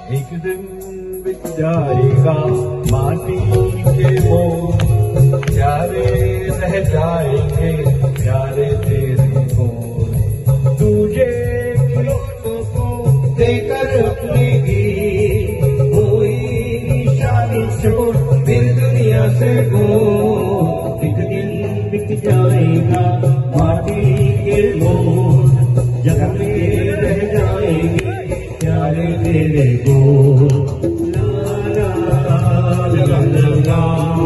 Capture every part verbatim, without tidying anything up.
एक दिन बिक जाएगा माटी के मोर, प्यारे रह जाएंगे प्यारे तेरे बोल। तुझे खिलौनों को देकर अपनी गीत कोई निशानी छोड़ दिल दुनिया से गो। एक दिन बिक जाएगा माटी के मोर, जग में रह जाएंगे प्यारे तेरे बोल। ला ला ला ला ला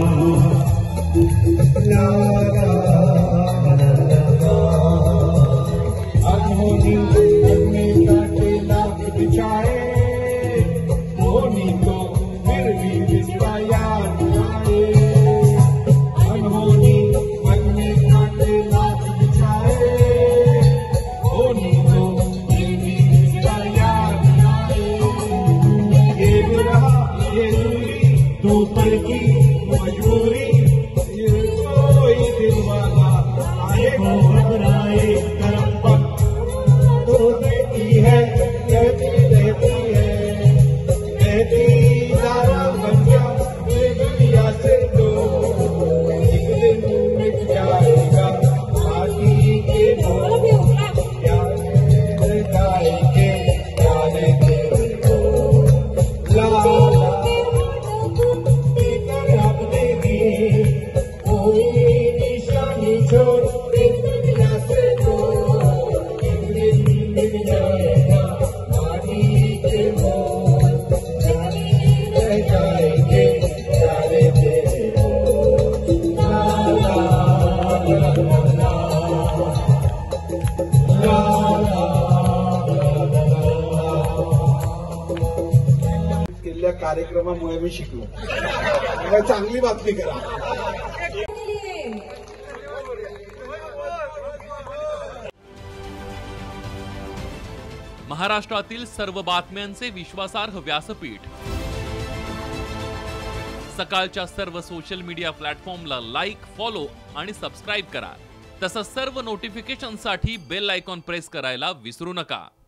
अनहोनी अपने काटे लाख बिछाए, होनी तो फिर भी बिछड़ा याद आए। अनहोनी अपने काटे लाख बिछाए, होनी तो फिर भी बिछड़ा याद आए। ये रहा ये दूरी दो पल की मजबूरी, कोई दिल वाला आए को घबराए करम पर तो देती है कहती रहती है, कहती दारा बन जा ये दुनिया से तो। एक दिन मिट जाएगा माटी के मोर, प्यारे जाएंगे प्यारे तेरे बोल। ला ला अपने गीत कोई निशानी छोड़ दिल दुनिया से दो। एक दिन मिल जाएगा माटी के मोर, रह जाएंगे प्यारे तेरे बोल। ला ला ला ला ला कार्यक्रमामुळे मी शिकलो। चांगली बातमी करा। महाराष्ट्रातील सर्व बातम्यांचे विश्वासार्ह व्यासपीठ, सकाळच्या सर्व सोशल मीडिया प्लॅटफॉर्मला लाईक, फॉलो आणि सबस्क्राईब करा। तसंच सर्व नोटिफिकेशनसाठी बेल आयकॉन प्रेस करायला विसरू नका।